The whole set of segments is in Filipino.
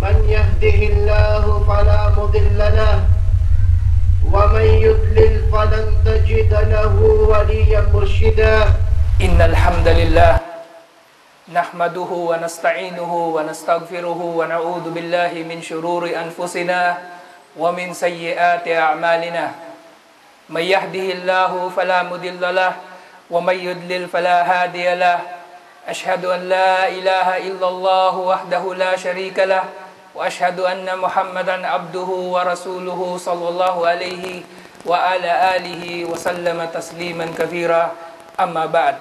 من يهده الله فلا مضل له ومن يضلل فلن تجد له وليا مرشدا إن الحمد لله نحمده ونستعينه ونستغفره ونعوذ بالله من شرور أنفسنا ومن سيئات أعمالنا من يهده الله فلا مضل له ومن يضلل فلا هادي له أشهد أن لا إله إلا الله وحده لا شريك له وأشهد أن محمدا عبده ورسوله صلى الله عليه وعلى آله وسلم تسليما كثيرا أما بعد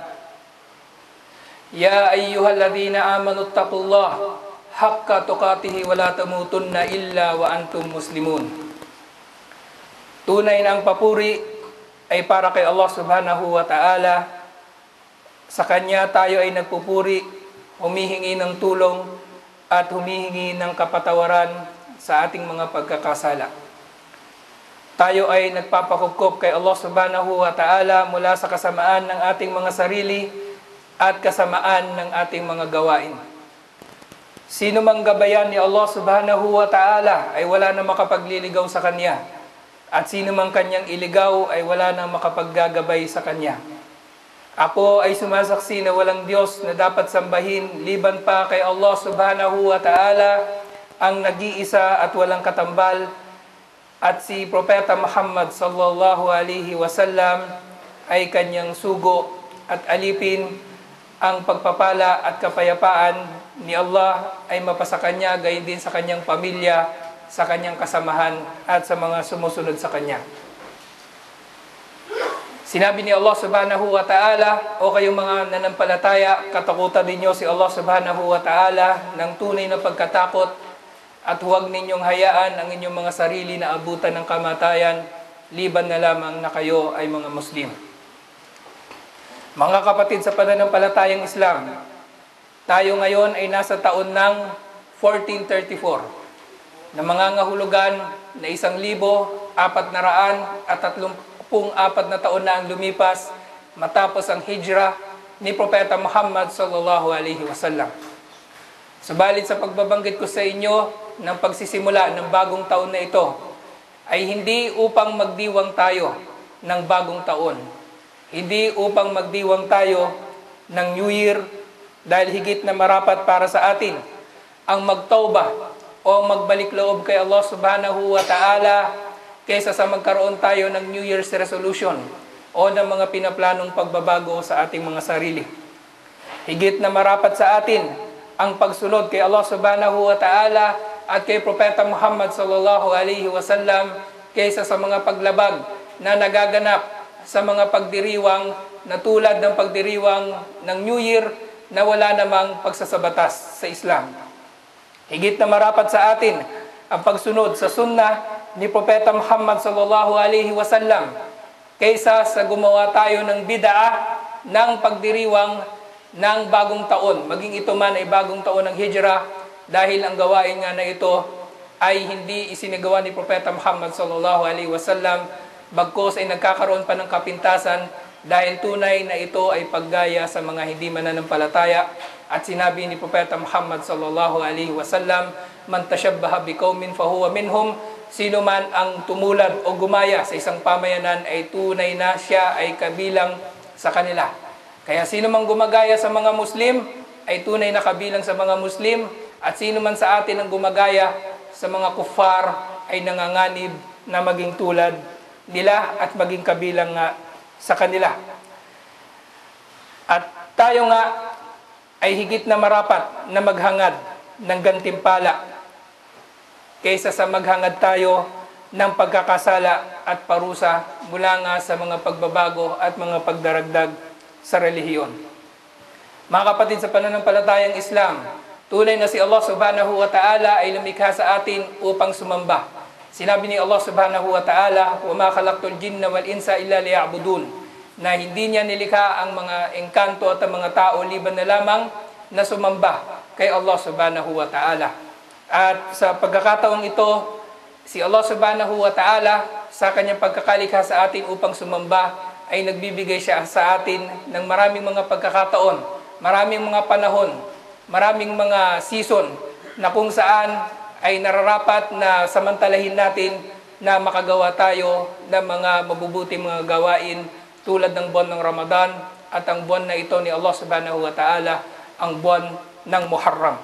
يا أيها الذين آمنوا اتقوا الله حق تقاته ولا تموتن إلا وأنتم مسلمون. Tunay na ang papuri ay para kay Allah subhanahu wa ta'ala. Sa Kanya tayo ay nagpupuri, humihingi ng tulong at humihingi ng kapatawaran sa ating mga pagkakasala. Tayo ay nagpapakupkop kay Allah subhanahu wa ta'ala mula sa kasamaan ng ating mga sarili at kasamaan ng ating mga gawain. Sino mang gabayan ni Allah subhanahu wa ta'ala ay wala na makapagliligaw sa Kanya. At sino mang Kanyang iligaw ay wala na makapaggagabay sa Kanya. Ako ay sumasaksi na walang Diyos na dapat sambahin liban pa kay Allah subhanahu wa ta'ala, ang nag-iisa at walang katambal, at si Propeta Muhammad sallallahu alaihi wasallam ay Kanyang sugo at alipin. Ang pagpapala at kapayapaan ni Allah ay mapasa Kanya, gayon din sa Kanyang pamilya, sa Kanyang kasamahan at sa mga sumusunod sa Kanya. Sinabi ni Allah subhanahu wa ta'ala, o kayong mga nanampalataya, katakutan ninyo si Allah subhanahu wa ta'ala ng tunay na pagkatakot at huwag ninyong hayaan ang inyong mga sarili na abutan ng kamatayan, liban na lamang na kayo ay mga Muslim. Mga kapatid sa pananampalatayang Islam, tayo ngayon ay nasa taon ng 1434 na mangangahulugan na 1,434 na taon na ang lumipas matapos ang hijrah ni Propeta Muhammad sallallahu alaihi wasallam. Subalit sa pagbabanggit ko sa inyo ng pagsisimula ng bagong taon na ito ay hindi upang magdiwang tayo ng bagong taon. Hindi upang magdiwang tayo ng New Year, dahil higit na marapat para sa atin ang magtauba o magbalik loob kay Allah subhanahu wa ta'ala kaysa sa magkaroon tayo ng New Year's resolution o ng mga pinaplanong pagbabago sa ating mga sarili. Higit na marapat sa atin ang pagsunod kay Allah subhanahu wa ta'ala at kay Propeta Muhammad sallallahu alaihi wasallam kaysa sa mga paglabag na nagaganap sa mga pagdiriwang na tulad ng pagdiriwang ng New Year na wala namang pagsasabatas sa Islam. Higit na marapat sa atin ang pagsunod sa sunnah ni Propeta Muhammad sallallahu alaihi wasallam kaysa sa gumawa tayo ng bid'ah ng pagdiriwang ng bagong taon, maging ito man ay bagong taon ng hijrah, dahil ang gawain nga na ito ay hindi isinagawa ni Propeta Muhammad sallallahu alaihi wasallam, bagkus ay nagkakaroon pa ng kapintasan dahil tunay na ito ay paggaya sa mga hindi mananampalataya. At sinabi ni Propeta Muhammad sallallahu alaihi wasallam, man tashabbaha biqaumin fahuwa minhum, sino man ang tumulad o gumaya sa isang pamayanan ay tunay na siya ay kabilang sa kanila. Kaya sino man gumagaya sa mga Muslim ay tunay na kabilang sa mga Muslim, at sino man sa atin ang gumagaya sa mga kuffar ay nanganganib na maging tulad nila at maging kabilang nga sa kanila. At tayo nga ay higit na marapat na maghangad ng gantimpala kaysa sa maghangad tayo ng pagkakasala at parusa mula nga sa mga pagbabago at mga pagdaragdag sa relihiyon. Mga kapatid sa pananampalatayang Islam, tunay na si Allah subhanahu wa ta'ala ay lumikha sa atin upang sumamba. Sinabi ni Allah subhanahu wa ta'ala, وَمَا خَلَقْتُ الْجِنَّ وَالْإِنسَ إِلَّا لِيَعْبُدُونَ, na hindi niya nilikha ang mga engkanto at ang mga tao liban na lamang na sumamba kay Allah subhanahu wa ta'ala. At sa pagkakataong ito, si Allah subhanahu wa ta'ala sa kanyang pagkakalikha sa atin upang sumamba ay nagbibigay siya sa atin ng maraming mga pagkakataon, maraming mga panahon, maraming mga season na kung saan ay nararapat na samantalahin natin na makagawa tayo ng mga mabubuting mga gawain tulad ng buwan ng Ramadan at ang buwan na ito ni Allah subhanahu wa ta'ala, ang buwan ng Muharram.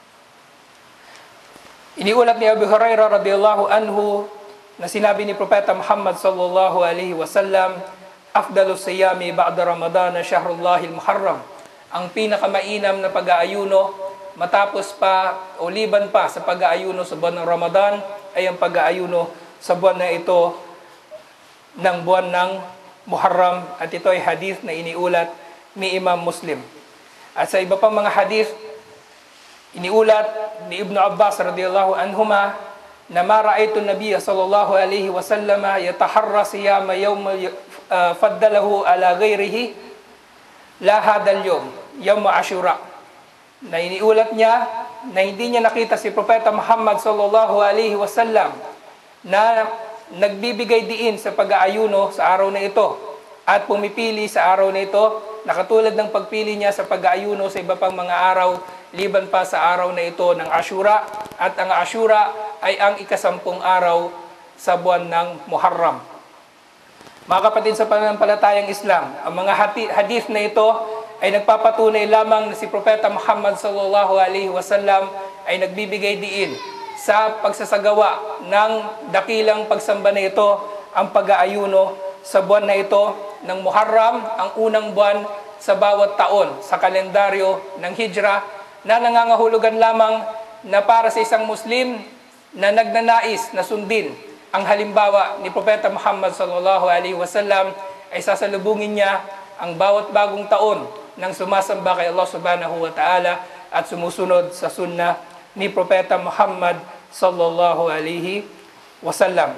Iniulat ni Abu Hurairah radhiyallahu anhu na sinabi ni Propeta Muhammad sallallahu alaihi wasallam, afdalus siyami ba'da Ramadan shahrullahil Muharram. Ang pinakamainam na pag-aayuno matapos pa o liban pa sa pag-aayuno sa buwan ng Ramadan ay ang pag-aayuno sa buwan na ito ng buwan ng Muharram, at ito ay hadith na iniulat ni Imam Muslim. At sa iba pang mga hadith, iniulat ni Ibn Abbas radhiyallahu anhuma na mara'aytu Nabiya sallallahu alaihi wasallam yataharra siyama yawm faddalahu ala ghayrihi la hadal yawm Ashura. Na iniulat niya na hindi niya nakita si Propeta Muhammad sallallahu alaihi wasallam na nagbibigay diin sa pag-aayuno sa araw na ito at pumipili sa araw na ito na katulad ng pagpili niya sa pag-aayuno sa iba pang mga araw liban pa sa araw na ito ng Ashura, at ang Ashura ay ang ika-10 araw sa buwan ng Muharram. Mga kapatid sa pananampalatayang Islam, ang mga hadith na ito ay nagpapatunay lamang na si Propeta Muhammad sallallahu alaihi wasallam ay nagbibigay diin sa pagsasagawa ng dakilang pagsamba na ito, ang pag-aayuno sa buwan na ito ng Muharram, ang unang buwan sa bawat taon sa kalendaryo ng Hijrah, na nangangahulugan lamang na para sa isang Muslim na nagnanais na sundin ang halimbawa ni Propeta Muhammad sallallahu alaihi wasallam ay sasalubungin niya ang bawat bagong taon ng sumasamba kay Allah subhanahu wa ta'ala at sumusunod sa sunnah ni Propeta Muhammad sallallahu alaihi wasallam.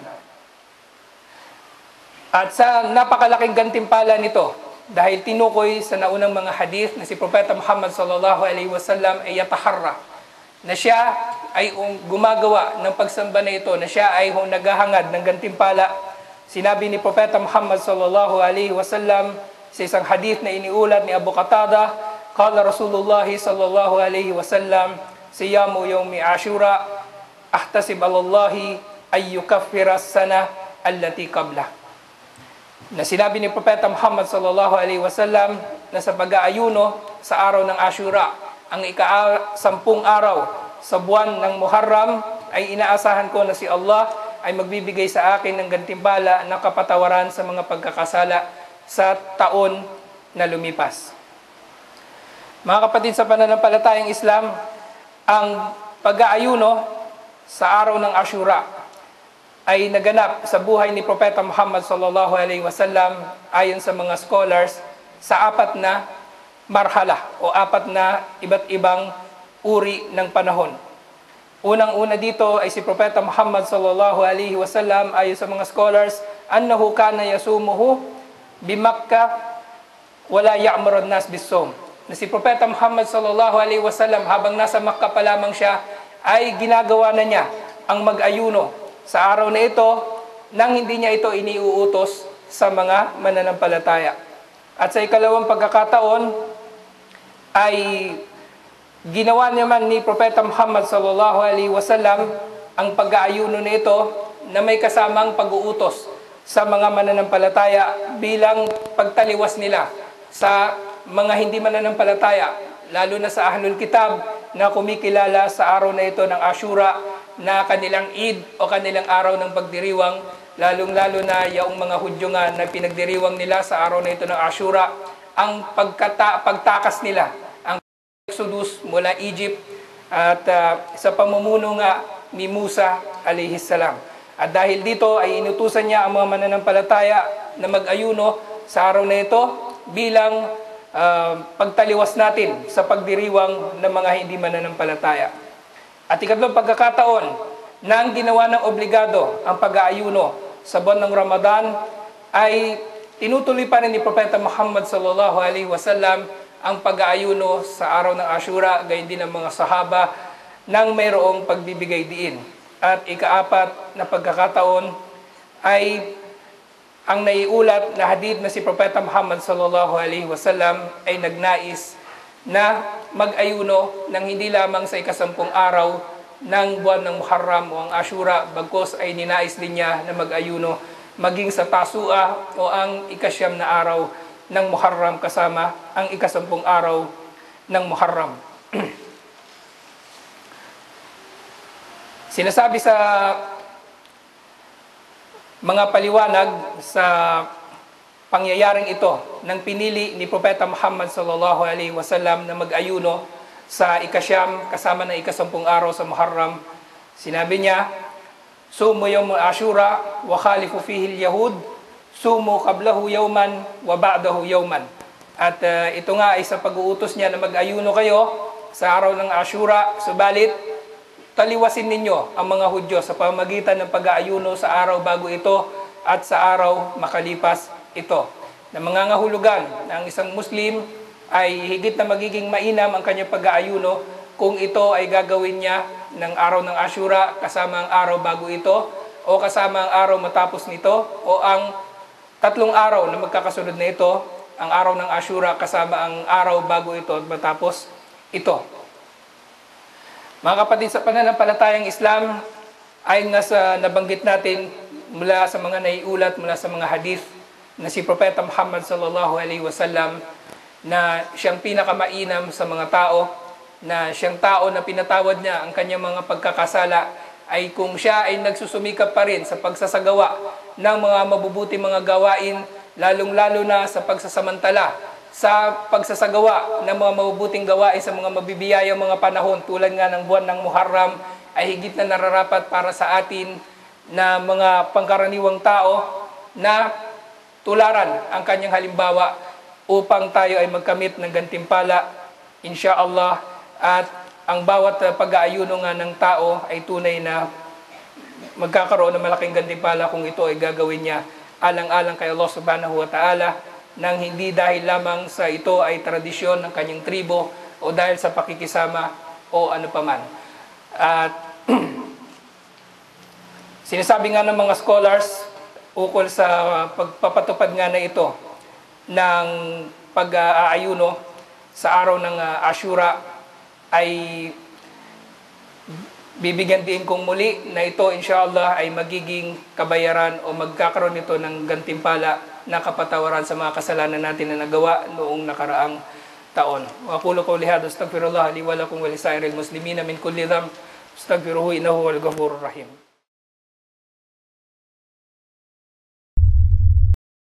At sa napakalaking gantimpala nito, dahil tinukoy sa naunang mga hadith na si Propeta Muhammad sallallahu alaihi wasallam ay yataharra, na siya ay gumagawa ng pagsamba na ito, na siya ay naghahangad ng gantimpala. Sinabi ni Propeta Muhammad sallallahu alaihi wasallam sa isang hadith na iniulat ni Abu Qatada, qala Rasulullah sallallahu alaihi wasallam, siyamu yawmi Ashura ahtasib alallahi ay yukaffira as-sana allati qabla. Na sinabi ni Propeta Muhammad sallallahu alaihi wasallam na sa pag-aayuno sa araw ng Ashura, ang ika-10 araw sa buwan ng Muharram, ay inaasahan ko na si Allah ay magbibigay sa akin ng gantimpala ng kapatawaran sa mga pagkakasala sa taon na lumipas. Mga kapatid sa pananampalatayang Islam, ang pag-aayuno sa araw ng Ashura ay naganap sa buhay ni Propeta Muhammad sallallahu alaihi wasallam ayon sa mga scholars sa 4 na marhala o 4 na iba't ibang uri ng panahon. Unang-una dito ay si Propeta Muhammad sallallahu alaihi wasallam ayon sa mga scholars, annahu kana yasumuhu bi Makkah wala ya'muru an-nas bis-sawm. Na si Propeta Muhammad sallallahu alaihi wasallam habang nasa Makkah pa lamang siya ay ginagawa na niya ang mag-ayuno sa araw na ito nang hindi niya ito iniuutos sa mga mananampalataya. At sa ikalawang pagkakataon ay ginawa naman ni Propeta Muhammad sallallahu alaihi wasallam ang pag-aayuno na ito na may kasamang pag-uutos sa mga mananampalataya bilang pagtaliwas nila sa mga hindi mananampalataya, lalo na sa Ahlul Kitab na kumikilala sa araw na ito ng Ashura na kanilang Eid o kanilang araw ng pagdiriwang, lalong-lalo na yung mga Hudyo nga na pinagdiriwang nila sa araw na ito ng Ashura, ang pagtakas nila, ang Exodus mula Egypt at sa pamumuno nga ni Musa alayhis salam. At dahil dito ay inutusan niya ang mga mananampalataya na mag-ayuno sa araw na ito bilang pagtaliwas natin sa pagdiriwang ng mga hindi mananampalataya. At ikatlong pagkakataon na ang ginawa ng obligado ang pag-aayuno sa buwan ng Ramadan ay tinutuloy pa rin ni Propeta Muhammad sallallahu alaihi wasallam ang pag-aayuno sa araw ng Ashura, gayon din ang mga sahaba nang mayroong pagbibigay diin. At ika-4 na pagkakataon ay ang naiulat na hadith na si Propeta Muhammad sallallahu alaihi wasallam ay nagnais na mag-ayuno ng hindi lamang sa ika-10 araw ng buwan ng Muharram o ang Ashura, bagkos ay ninais din niya na mag-ayuno maging sa Tasua o ang ikasyam na araw ng Muharram kasama ang ikasampung araw ng Muharram. Sinasabi sa mga paliwanag sa pangyayaring ito nang pinili ni Propeta Muhammad sallallahu alaihi wasallam na mag-ayuno sa ikasyam kasama ng ikasampung araw sa Muharram. Sinabi niya, sumu yawm Ashura wa khalifu fihi al-yahud, sumu qablahu yawman wa ba'dahu yawman. At ito nga ay sa pag-uutos niya na mag-ayuno kayo sa araw ng Ashura, subalit taliwasin ninyo ang mga Hudyo sa pamamagitan ng pag-aayuno sa araw bago ito at sa araw makalipas ito. Na mangangahulugan na ang isang Muslim ay higit na magiging mainam ang kanyang pag-aayuno kung ito ay gagawin niya ng araw ng Ashura kasama ang araw bago ito o kasama ang araw matapos nito o ang tatlong araw na magkakasunod na ito, ang araw ng Ashura kasama ang araw bago ito at matapos ito. Mga kapatid, sa pananampalatayang Islam, ayon nga sa nabanggit natin mula sa mga naiulat, mula sa mga hadith, na si Propeta Muhammad sallallahu alaihi wasallam na siyang pinakamainam sa mga tao, na siyang tao na pinatawad niya ang kanyang mga pagkakasala ay kung siya ay nagsusumikap pa rin sa pagsasagawa ng mga mabubuti mga gawain, lalong-lalo na sa pagsasamantala sa pagsasagawa ng mga mabubuting gawain sa mga mabibiyayang mga panahon tulad nga ng buwan ng Muharram, ay higit na nararapat para sa atin na mga pangkaraniwang tao na tularan ang kanyang halimbawa upang tayo ay magkamit ng gantimpala, insyaAllah, at ang bawat pag-aayuno nga ng tao ay tunay na magkakaroon ng malaking gantimpala kung ito ay gagawin niya alang-alang kay Allah subhanahu wa ta'ala, nang hindi dahil lamang sa ito ay tradisyon ng kanyang tribo o dahil sa pakikisama o ano paman. At sinasabi nga ng mga scholars ukol sa pagpapatupad nga na ito ng pag-aayuno sa araw ng Ashura ay bibigyan din kong muli na ito inshallah ay magiging kabayaran o magkakaroon nito ng gantimpala na kapatawaran sa mga kasalanan natin na nagawa noong nakaraang taon. Wa aqulu qawli hadha astaghfirullah li wa lakum wa li sa'iril muslimina min kulli dhanb astaghfiruhu innahu huwal ghafurur rahim.